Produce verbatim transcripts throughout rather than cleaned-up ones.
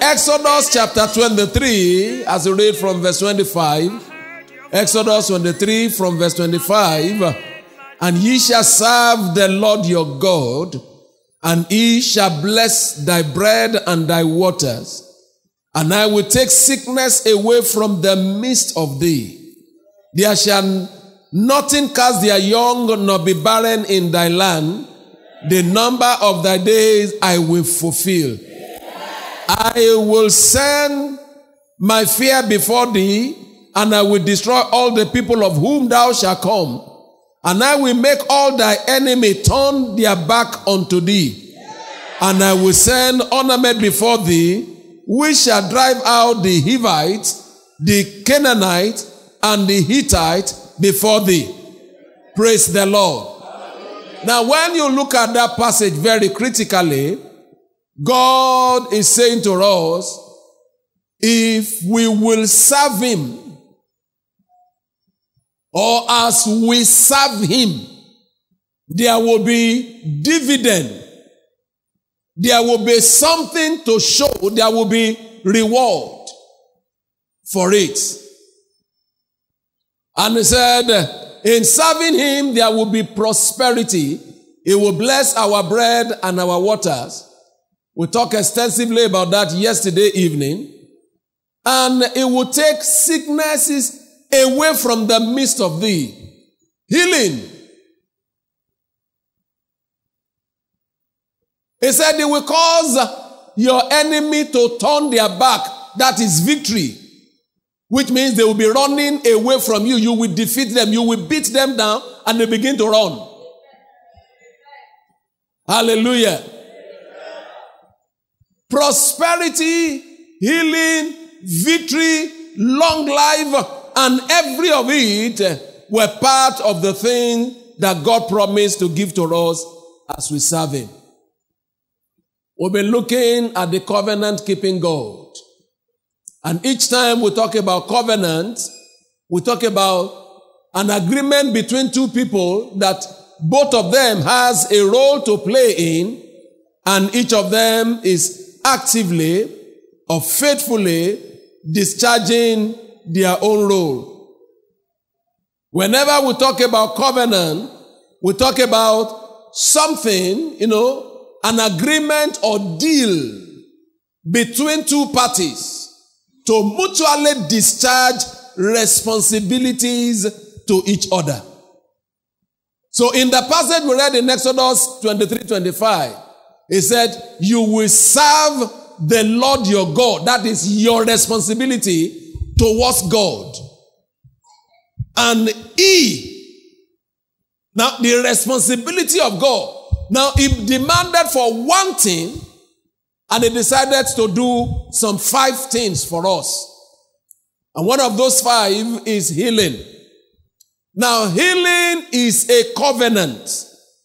Exodus chapter twenty-three, as we read from verse twenty-five, Exodus twenty-three from verse twenty-five, and ye shall serve the Lord your God, and he shall bless thy bread and thy waters, and I will take sickness away from the midst of thee. There shall nothing cast their young, nor be barren in thy land. The number of thy days I will fulfill. I will send my fear before thee, and I will destroy all the people of whom thou shalt come. And I will make all thy enemy turn their back unto thee. And I will send ornament before thee, which shall drive out the Hivites, the Canaanites, and the Hittites before thee. Praise the Lord. Now, when you look at that passage very critically, God is saying to us, if we will serve him, or as we serve him, there will be dividend. There will be something to show. There will be reward for it. And he said, in serving him, there will be prosperity. He will bless our bread and our waters. We talked extensively about that yesterday evening. And it will take sicknesses away from the midst of thee. Healing. He said it will cause your enemy to turn their back. That is victory. Which means they will be running away from you. You will defeat them. You will beat them down and they begin to run. Hallelujah. Prosperity, healing, victory, long life, and every of it were part of the thing that God promised to give to us as we serve him. We'll be looking at the covenant-keeping God. And each time we talk about covenant, we talk about an agreement between two people that both of them has a role to play in, and each of them is actively or faithfully discharging their own role. Whenever we talk about covenant, we talk about something, you know, an agreement or deal between two parties to mutually discharge responsibilities to each other. So in the passage we read in Exodus twenty-three twenty-five, it said, you will serve the Lord your God. That is your responsibility towards God. And he, now the responsibility of God, now he demanded for one thing, and he decided to do some five things for us. And one of those five is healing. Now healing is a covenant.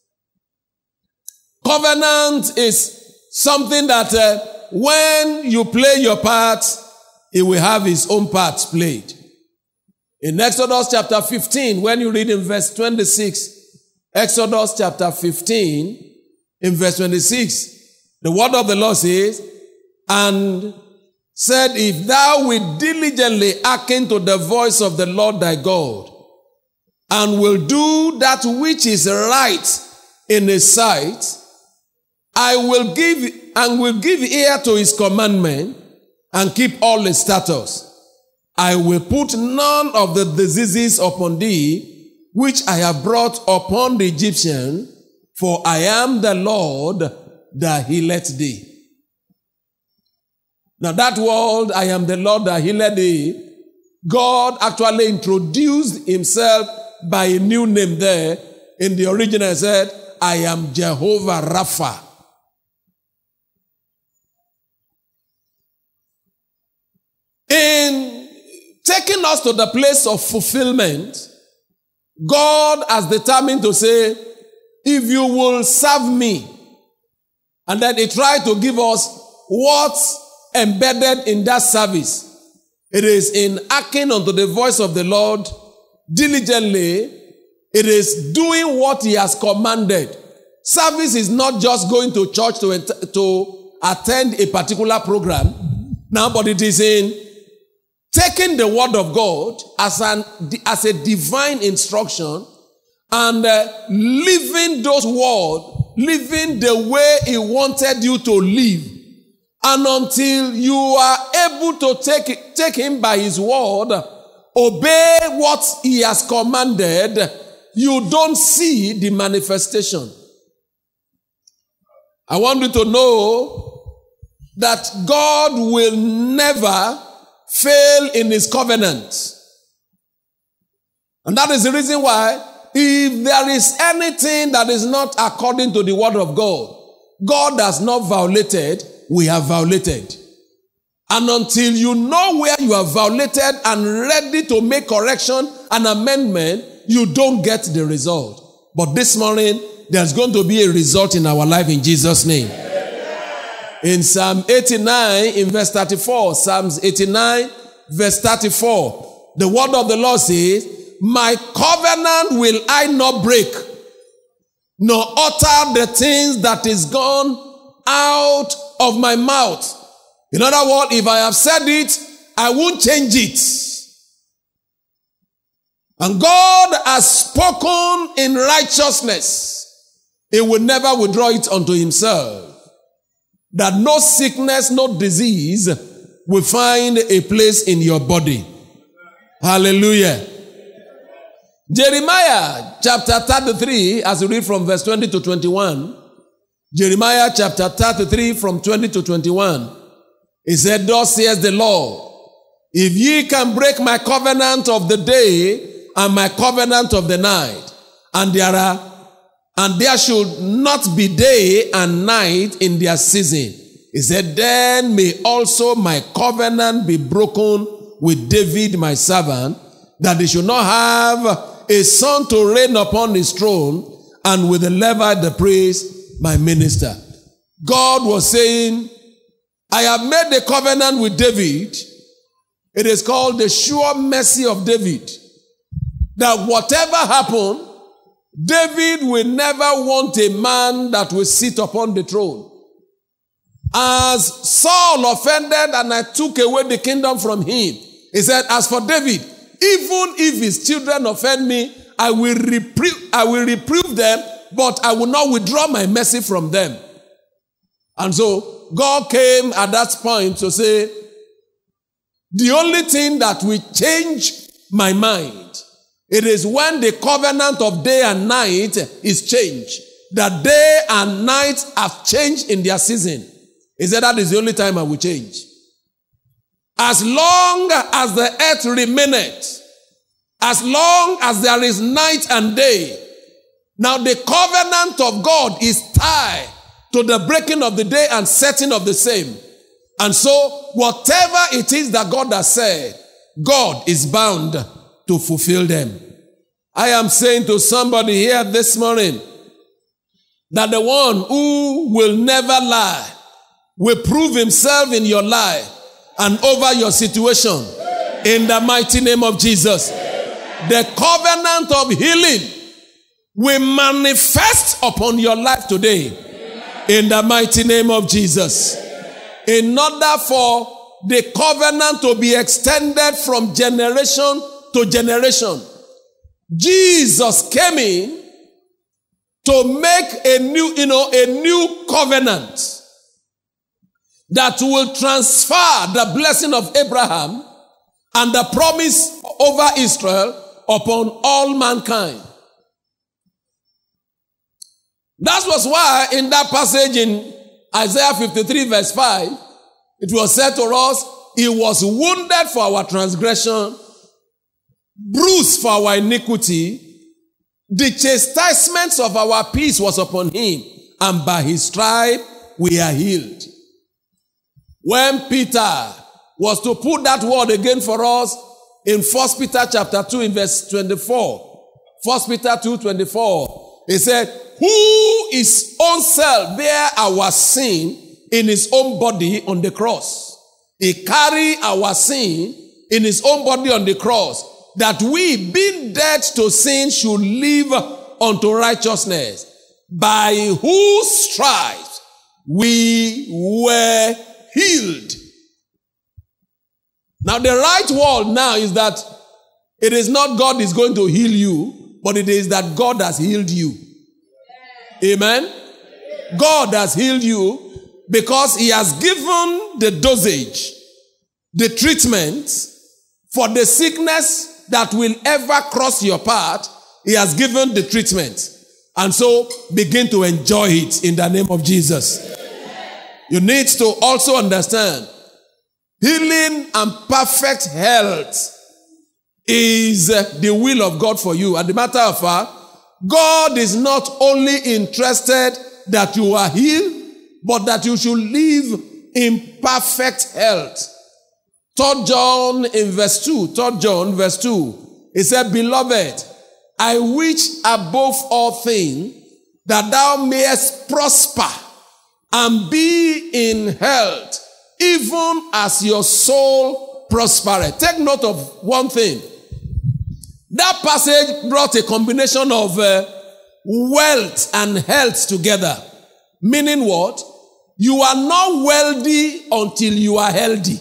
Covenant is something that uh, when you play your part, he will have his own part played. In Exodus chapter fifteen, when you read in verse twenty-six, Exodus chapter fifteen, in verse twenty-six, the word of the Lord says, and said, if thou wilt diligently hearken to the voice of the Lord thy God, and will do that which is right in his sight, I will give and will give ear to his commandment and keep all his statutes. I will put none of the diseases upon thee, which I have brought upon the Egyptian, for I am the Lord that healeth thee. Now that word, I am the Lord that healeth thee, God actually introduced himself by a new name there. In the original he said, I am Jehovah Rapha. In taking us to the place of fulfillment, God has determined to say, if you will serve me, and then he tried to give us what's embedded in that service. It is in hearkening unto the voice of the Lord diligently. It is doing what he has commanded. Service is not just going to church to, to attend a particular program. Now, but it is in taking the word of God as an as a divine instruction and uh, living those words, living the way he wanted you to live. And until you are able to take, take him by his word, obey what he has commanded, you don't see the manifestation. I want you to know that God will never fail in his covenant. And that is the reason why, if there is anything that is not according to the word of God, God has not violated, we have violated. And until you know where you have violated and ready to make correction and amendment, you don't get the result. But this morning, there's going to be a result in our life in Jesus' name. In Psalm eighty-nine, in verse thirty-four, Psalms eighty-nine, verse thirty-four, the word of the Lord says, my covenant will I not break, nor utter the things that is gone out of my mouth. In other words, if I have said it, I won't change it. And God has spoken in righteousness. He will never withdraw it unto himself. That no sickness, no disease will find a place in your body. Hallelujah. Jeremiah chapter thirty-three, as we read from verse twenty to twenty-one. Jeremiah chapter thirty-three from twenty to twenty-one. He said, thus says the Lord, if ye can break my covenant of the day and my covenant of the night, and there are and there should not be day and night in their season. He said, then may also my covenant be broken with David my servant, that he should not have a son to reign upon his throne, and with the Levite the priest my minister. God was saying, I have made a covenant with David. It is called the sure mercy of David. That whatever happened, David will never want a man that will sit upon the throne. As Saul offended and I took away the kingdom from him, he said, as for David, even if his children offend me, I will reprove, I will reprove them, but I will not withdraw my mercy from them. And so God came at that point to say, the only thing that will change my mind, it is when the covenant of day and night is changed. That day and night have changed in their season. He said that is the only time I will change. As long as the earth remaineth, as long as there is night and day, now the covenant of God is tied to the breaking of the day and setting of the same. And so whatever it is that God has said, God is bound to fulfill them. I am saying to somebody here this morning that the one who will never lie will prove himself in your life and over your situation in the mighty name of Jesus. The covenant of healing will manifest upon your life today in the mighty name of Jesus. In order for the covenant to be extended from generation to generation, Jesus came in to make a new, you know, a new covenant that will transfer the blessing of Abraham and the promise over Israel upon all mankind. That was why in that passage in Isaiah fifty-three verse five, it was said to us, he was wounded for our transgression, bruised for our iniquity. The chastisement of our peace was upon him, and by his stripe we are healed. When Peter was to put that word again for us in First Peter chapter two in verse twenty-four, First Peter two twenty-four, he said, who his own self bare our sin in his own body on the cross. He carried our sin in his own body on the cross, that we, being dead to sin, should live unto righteousness, by whose stripes we were healed. Now the right word now is that it is not God is going to heal you, but it is that God has healed you. Amen? God has healed you because he has given the dosage, the treatment for the sickness that will ever cross your path. He has given the treatment. And so begin to enjoy it in the name of Jesus. You need to also understand healing and perfect health is the will of God for you. As a matter of fact, God is not only interested that you are healed, but that you should live in perfect health. Third John in verse two, Third John verse two, it said, Beloved, I wish above all things that thou mayest prosper and be in health, even as your soul prospereth. Take note of one thing. That passage brought a combination of uh, wealth and health together. Meaning what? You are not wealthy until you are healthy.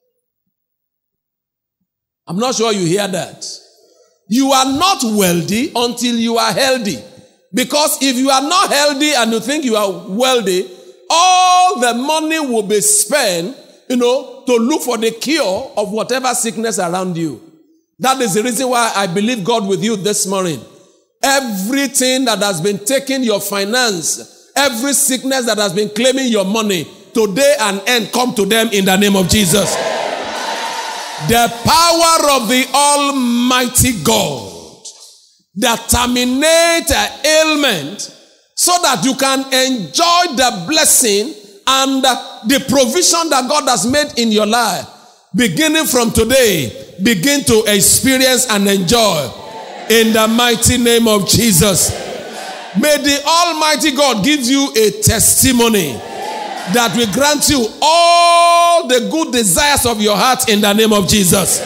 I'm not sure you hear that. You are not wealthy until you are healthy. Because if you are not healthy and you think you are wealthy, all the money will be spent, you know, to look for the cure of whatever sickness around you. That is the reason why I believe God with you this morning. Everything that has been taking your finance, every sickness that has been claiming your money, today an end come to them in the name of Jesus. The power of the Almighty God that terminates an ailment so that you can enjoy the blessing and the provision that God has made in your life. Beginning from today, begin to experience and enjoy in the mighty name of Jesus. May the Almighty God give you a testimony that will grant you all the good desires of your heart in the name of Jesus.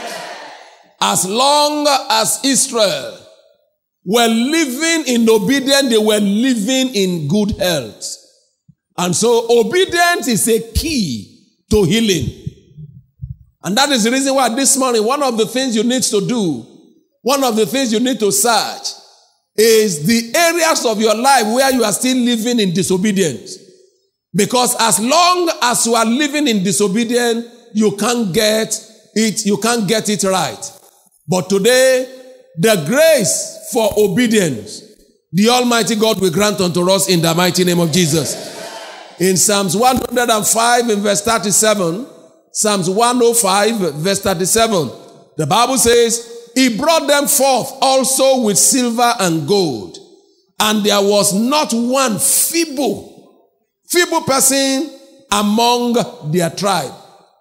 As long as Israel were living in obedience, they were living in good health. And so obedience is a key to healing. And that is the reason why this morning, one of the things you need to do, one of the things you need to search is the areas of your life where you are still living in disobedience. Because as long as you are living in disobedience, you can't get it, you can't get it right. But today, the grace for obedience, the Almighty God will grant unto us in the mighty name of Jesus. In Psalms one oh five in verse thirty-seven, Psalms one oh five verse thirty-seven, the Bible says, He brought them forth also with silver and gold, and there was not one feeble, feeble person among their tribe.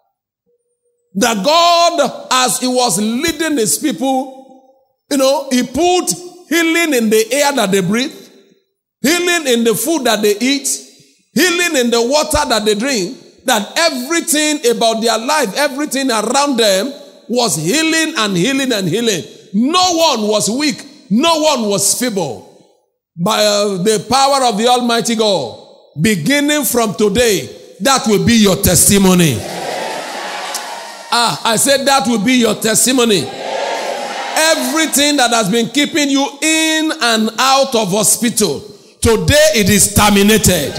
That God, as He was leading His people, you know, He put healing in the air that they breathe, healing in the food that they eat, healing in the water that they drink, that everything about their life, everything around them was healing and healing and healing. No one was weak. No one was feeble. By uh, the power of the Almighty God, beginning from today, that will be your testimony. Ah, I said that will be your testimony. Everything that has been keeping you in and out of hospital, today it is terminated.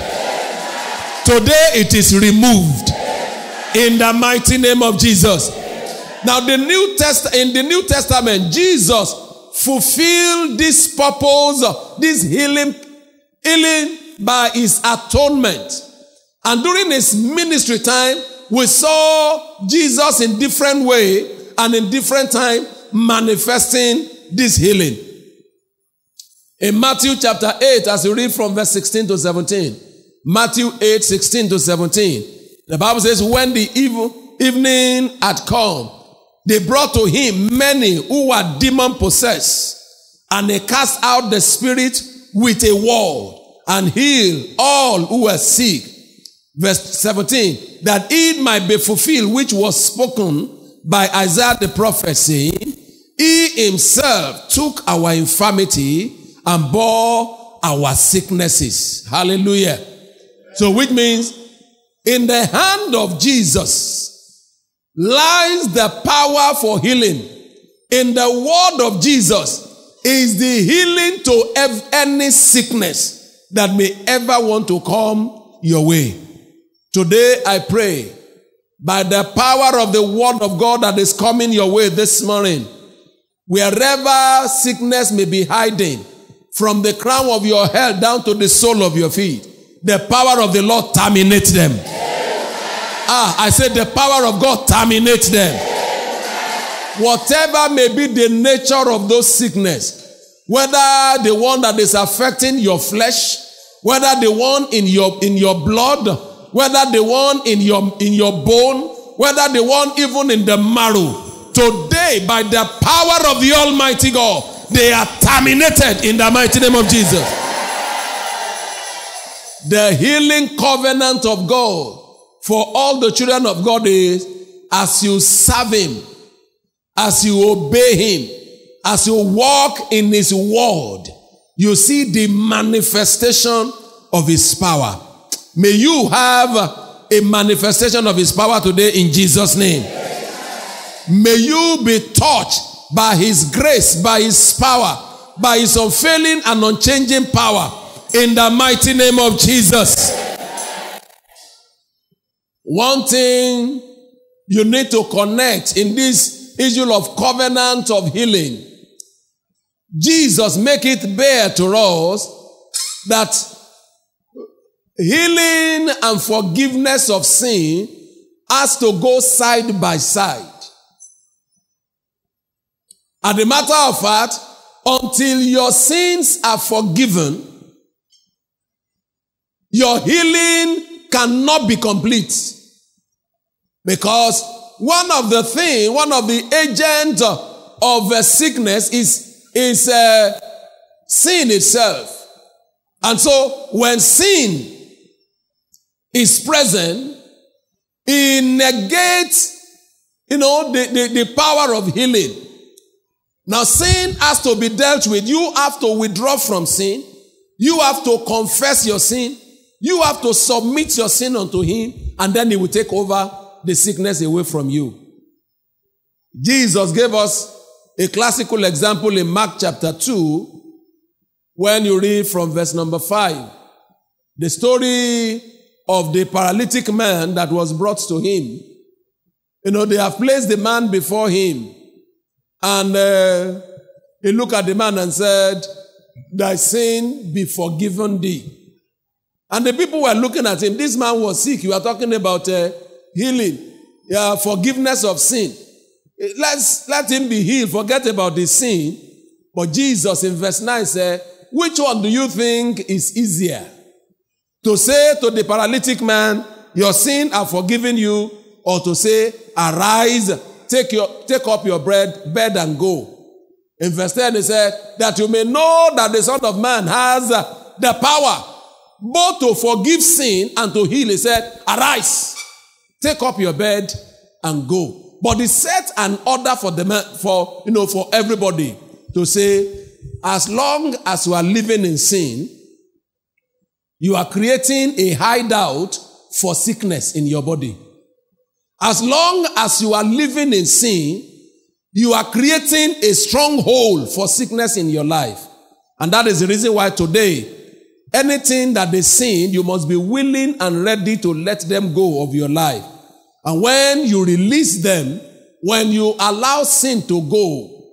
Today it is removed in the mighty name of Jesus. Now the New Test in the New Testament, Jesus fulfilled this purpose, this healing, healing by His atonement. And during His ministry time, we saw Jesus in different way and in different time manifesting this healing. In Matthew chapter eight, as you read from verse sixteen to seventeen, Matthew eight, sixteen to seventeen. The Bible says, when the evil evening had come, they brought to Him many who were demon possessed, and they cast out the spirit with a word, and healed all who were sick. Verse seventeen, that it might be fulfilled which was spoken by Isaiah the prophet, saying, He Himself took our infirmity and bore our sicknesses. Hallelujah. So which means, in the hand of Jesus, lies the power for healing. In the word of Jesus is the healing to any sickness that may ever want to come your way. Today I pray, by the power of the word of God that is coming your way this morning, wherever sickness may be hiding, from the crown of your head down to the sole of your feet, the power of the Lord terminates them. Ah, I said the power of God terminates them. Whatever may be the nature of those sickness, whether the one that is affecting your flesh, whether the one in your in your blood, whether the one in your in your bone, whether the one even in the marrow, today by the power of the Almighty God, they are terminated in the mighty name of Jesus. The healing covenant of God for all the children of God is, as you serve Him, as you obey Him, as you walk in His word, you see the manifestation of His power. May you have a manifestation of His power today in Jesus' name. May you be touched by His grace, by His power, by His unfailing and unchanging power, in the mighty name of Jesus. One thing you need to connect in this issue of covenant of healing, Jesus make it bear to us that healing and forgiveness of sin has to go side by side. As a matter of fact, until your sins are forgiven, your healing cannot be complete. Because one of the things, one of the agents of uh, sickness is, is uh, sin itself. And so when sin is present, it negates, you know, the, the, the power of healing. Now sin has to be dealt with. You have to withdraw from sin. You have to confess your sin. You have to submit your sin unto Him, and then He will take over the sickness away from you. Jesus gave us a classical example in Mark chapter two, when you read from verse number five. The story of the paralytic man that was brought to Him. You know, they have placed the man before Him. And uh, He looked at the man and said, "Thy sin be forgiven thee." And the people were looking at him. This man was sick. You are talking about uh, healing, yeah, forgiveness of sin. Let's let him be healed. Forget about the sin. But Jesus in verse nine said, which one do you think is easier? To say to the paralytic man, your sins are forgiven you, or to say, arise, take your take up your bread, bed and go. In verse ten he said, that you may know that the Son of Man has the power both to forgive sin and to heal. He said, arise, take up your bed and go. But he set an order for the man, for you know, for everybody to say, as long as you are living in sin, you are creating a hideout for sickness in your body. As long as you are living in sin, you are creating a stronghold for sickness in your life. And that is the reason why today, anything that they sin, you must be willing and ready to let them go of your life. And when you release them, when you allow sin to go,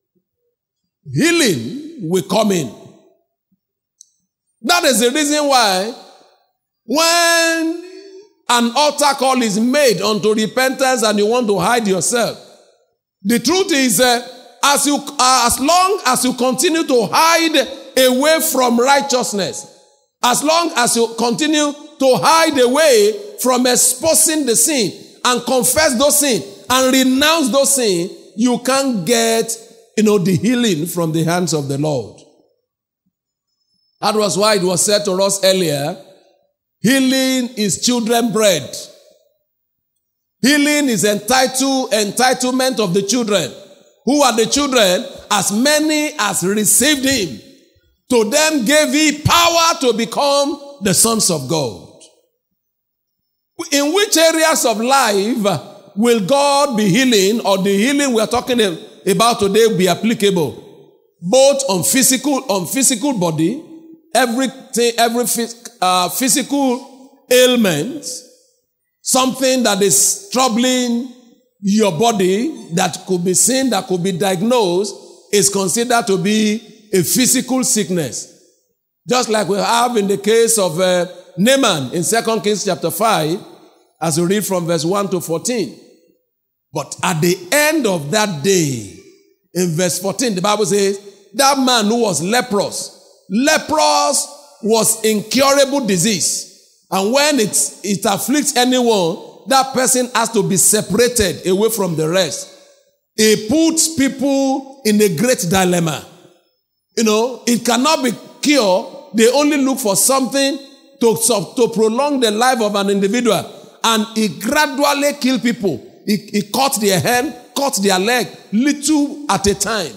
healing will come in. That is the reason why when an altar call is made unto repentance and you want to hide yourself, the truth is uh, as you uh, as long as you continue to hide away from righteousness, as long as you continue to hide away from exposing the sin and confess those sins and renounce those sins, you can't get, you know, the healing from the hands of the Lord. That was why it was said to us earlier, healing is children's bread. Healing is entitled, entitlement of the children. Who are the children? As many as received Him. To them gave He power to become the sons of God. In which areas of life will God be healing, or the healing we are talking about today be applicable both on physical, on physical body, everything, every uh, physical ailment, something that is troubling your body that could be seen, that could be diagnosed, is considered to be a physical sickness. Just like we have in the case of uh, Naaman in Second Kings chapter five, as we read from verse one to fourteen. But at the end of that day, in verse fourteen, the Bible says, that man who was leprous, leprous was incurable disease. And when it, it afflicts anyone, that person has to be separated away from the rest. It puts people in a great dilemma. You know, it cannot be cured. They only look for something to, to prolong the life of an individual. And it gradually kills people. It, it cuts their hand, cuts their leg, little at a time.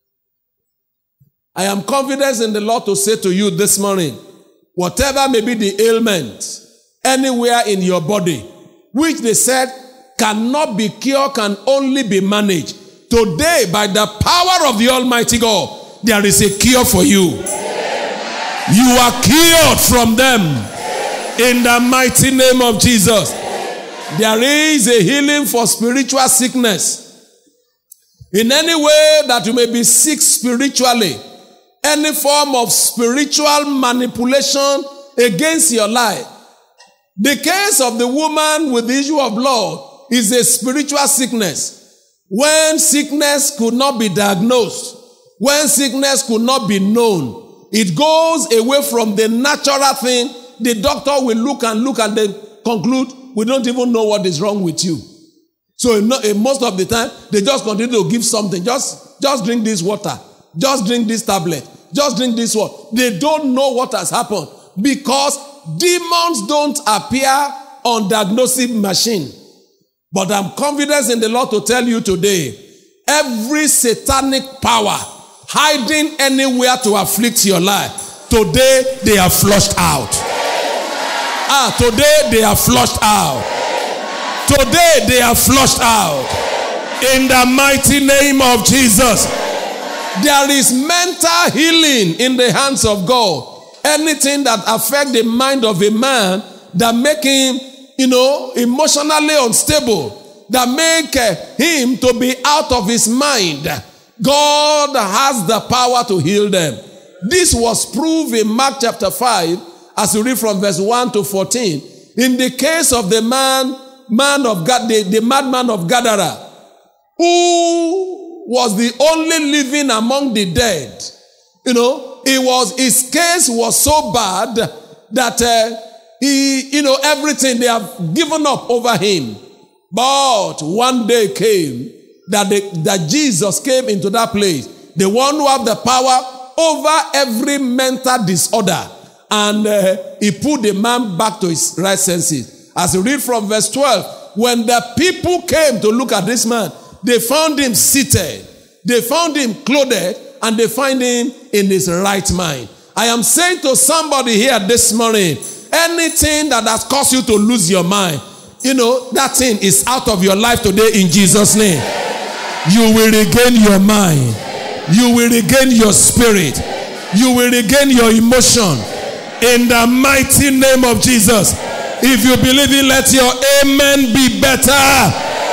I am confident in the Lord to say to you this morning, whatever may be the ailment, anywhere in your body, which they said cannot be cured, can only be managed. Today, by the power of the Almighty God, there is a cure for you. You are cured from them in the mighty name of Jesus. There is a healing for spiritual sickness. In any way that you may be sick spiritually, any form of spiritual manipulation against your life. The case of the woman with the issue of blood is a spiritual sickness. When sickness could not be diagnosed, when sickness could not be known, it goes away from the natural thing. The doctor will look and look and then conclude, we don't even know what is wrong with you. So in most of the time, they just continue to give something. Just, just drink this water. Just drink this tablet. Just drink this water. They don't know what has happened because demons don't appear on diagnostic machine. But I'm confident in the Lord to tell you today, every satanic power hiding anywhere to afflict your life, today they are flushed out. Ah, today they are flushed out. Today they are flushed out. In the mighty name of Jesus. There is mental healing in the hands of God. Anything that affects the mind of a man, that make him, you know, emotionally unstable, that make uh, him to be out of his mind, God has the power to heal them. This was proved in Mark chapter five, as you read from verse one to fourteen. In the case of the man, man of God, the, the madman of Gadara, who was the only living among the dead. You know, it was, his case was so bad that uh, he, you know, everything, they have given up over him. But one day came that, the, that Jesus came into that place, the one who have the power over every mental disorder. And uh, he put the man back to his right senses. As you read from verse twelve, when the people came to look at this man, they found him seated, they found him clothed, and they find him in his right mind. I am saying to somebody here this morning, anything that has caused you to lose your mind, you know, that thing is out of your life today in Jesus' name. You will regain your mind. You will regain your spirit. You will regain your emotion. In the mighty name of Jesus. If you believe it, let your amen be better.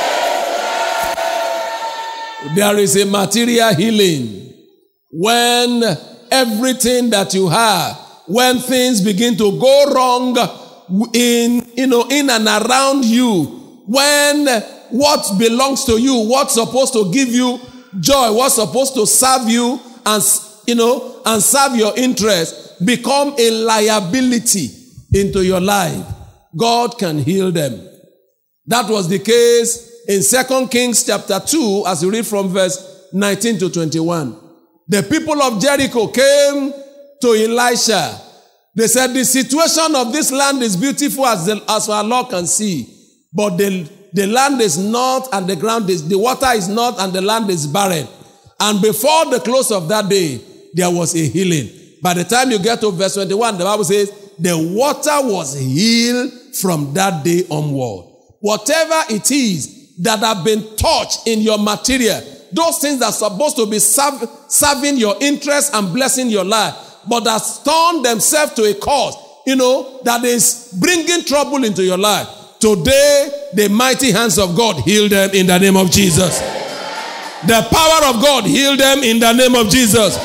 There is a material healing. When everything that you have, when things begin to go wrong in, you know, in and around you, when what belongs to you, what's supposed to give you joy, what's supposed to serve you and, you know, and serve your interest, become a liability into your life, God can heal them. That was the case in Second Kings chapter two, as you read from verse nineteen to twenty-one. The people of Jericho came to Elisha. They said, the situation of this land is beautiful as, the, as our Lord can see, but the, the land is not, and the ground is, the water is not, and the land is barren. And before the close of that day, there was a healing. By the time you get to verse twenty-one, the Bible says, the water was healed from that day onward. Whatever it is that have been touched in your material, those things that are supposed to be serve, serving your interest and blessing your life, but that turned themselves to a cause, you know, that is bringing trouble into your life. Today, the mighty hands of God heal them in the name of Jesus. The power of God heal them in the name of Jesus.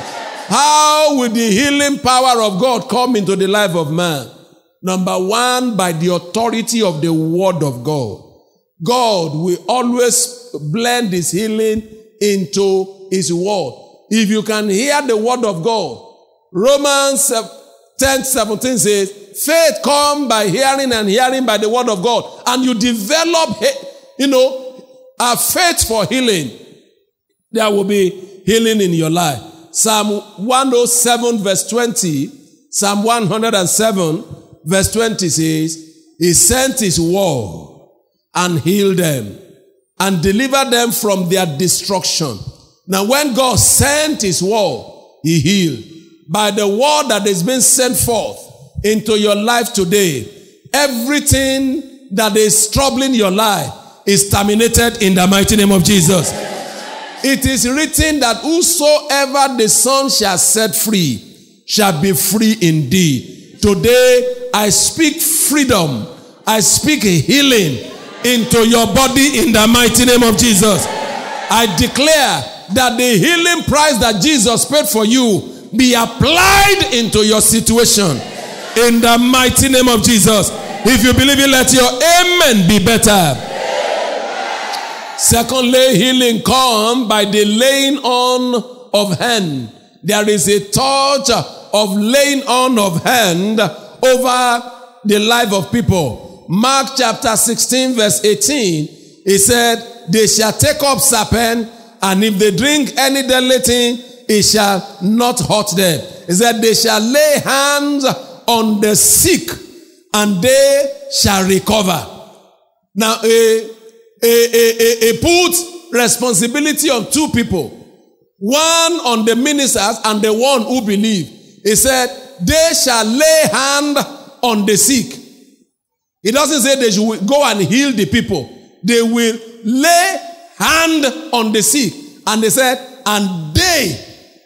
How will the healing power of God come into the life of man? Number one, by the authority of the word of God. God will always blend his healing into his word. If you can hear the word of God, Romans ten seventeen says, faith comes by hearing and hearing by the word of God. And you develop, you know, a faith for healing. There will be healing in your life. Psalm one oh seven verse twenty, Psalm one oh seven verse twenty says, he sent his word and healed them and delivered them from their destruction. Now when God sent his word, he healed. By the word that is being sent forth into your life today, everything that is troubling your life is terminated in the mighty name of Jesus. It is written that whosoever the Son shall set free shall be free indeed. Today, I speak freedom. I speak healing into your body in the mighty name of Jesus. I declare that the healing price that Jesus paid for you be applied into your situation in the mighty name of Jesus. If you believe it, let your amen be better. Secondly, healing comes by the laying on of hand. There is a touch of laying on of hand over the life of people. Mark chapter sixteen verse eighteen, he said, they shall take up serpent, and if they drink any deadly thing, it shall not hurt them. He said, they shall lay hands on the sick, and they shall recover. Now, a It puts responsibility on two people. One on the ministers and the one who believe. He said, they shall lay hand on the sick. It doesn't say they should go and heal the people. They will lay hand on the sick. And they said, and they,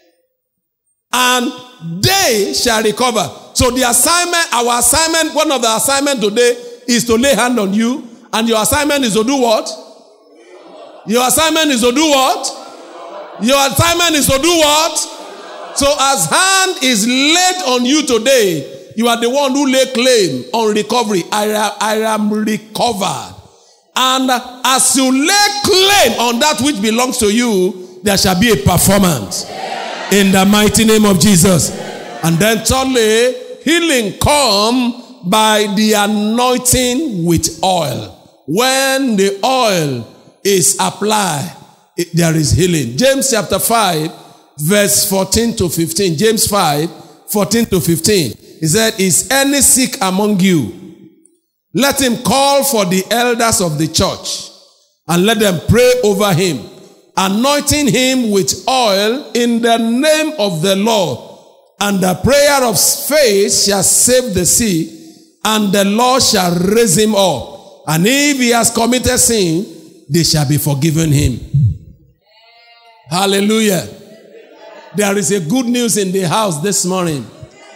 and they shall recover. So the assignment, our assignment, one of the assignment today is to lay hand on you. And your assignment is to do what? Your assignment is to do what? Your assignment is to do what? So as hand is laid on you today, you are the one who lay claim on recovery. I, I am recovered. And as you lay claim on that which belongs to you, there shall be a performance in the mighty name of Jesus. And then thirdly, healing come by the anointing with oil. When the oil is applied, it, there is healing. James chapter five, verse fourteen to fifteen. James five, fourteen to fifteen. He said, is any sick among you? Let him call for the elders of the church, and let them pray over him, anointing him with oil in the name of the Lord. And the prayer of faith shall save the sick, and the Lord shall raise him up. And if he has committed sin, they shall be forgiven him. Hallelujah. There is a good news in the house this morning.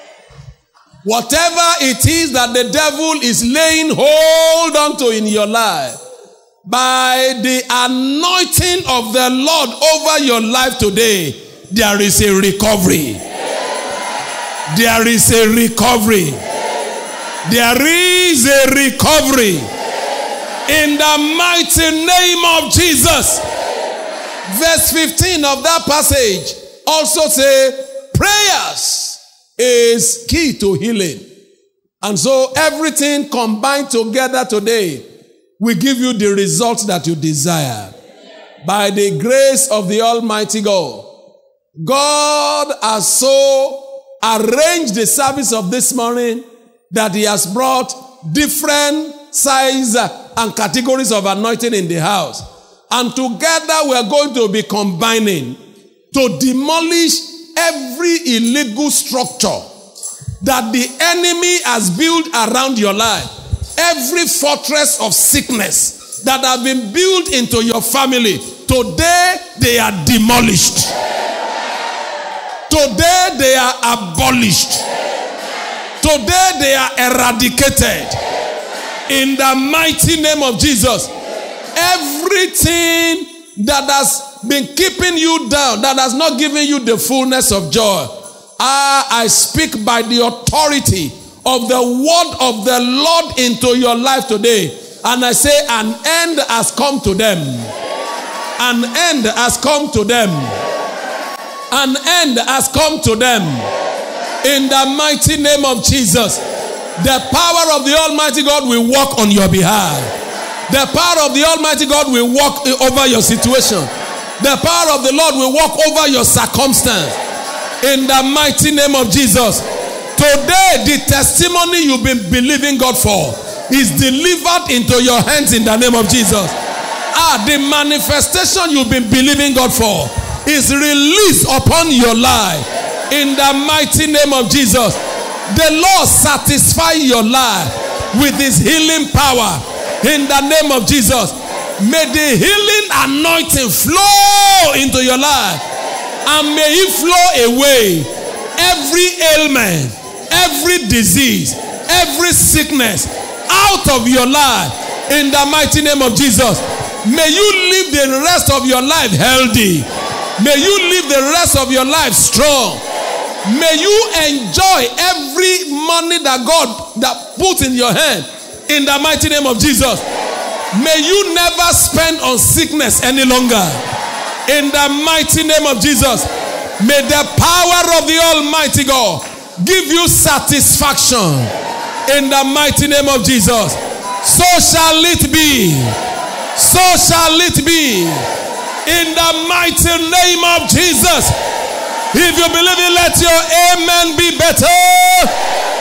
Whatever it is that the devil is laying hold on to in your life, by the anointing of the Lord over your life today, there is a recovery. There is a recovery. There is a recovery. In the mighty name of Jesus. Verse fifteen of that passage also say, prayers is key to healing. And so everything combined together today will give you the results that you desire. By the grace of the Almighty God. God has so arranged the service of this morning that he has brought different size and categories of anointing in the house. And together we are going to be combining to demolish every illegal structure that the enemy has built around your life. Every fortress of sickness that have been built into your family, today they are demolished. Today they are abolished. Today they are eradicated. In the mighty name of Jesus. Everything that has been keeping you down, that has not given you the fullness of joy, ah, I speak by the authority of the word of the Lord into your life today. And I say an end has come to them. An end has come to them. An end has come to them. In the mighty name of Jesus. The power of the Almighty God will work on your behalf. The power of the Almighty God will walk over your situation. The power of the Lord will walk over your circumstance. In the mighty name of Jesus. Today, the testimony you've been believing God for is delivered into your hands in the name of Jesus. Ah, the manifestation you've been believing God for is released upon your life. In the mighty name of Jesus. The Lord satisfy your life with his healing power. In the name of Jesus. May the healing anointing flow into your life. And may it flow away every ailment, every disease, every sickness out of your life. In the mighty name of Jesus. May you live the rest of your life healthy. May you live the rest of your life strong. May you enjoy every money that God that put in your hand. In the mighty name of Jesus. May you never spend on sickness any longer. In the mighty name of Jesus. May the power of the Almighty God give you satisfaction. In the mighty name of Jesus. So shall it be. So shall it be. In the mighty name of Jesus. If you believe it, let your amen be better.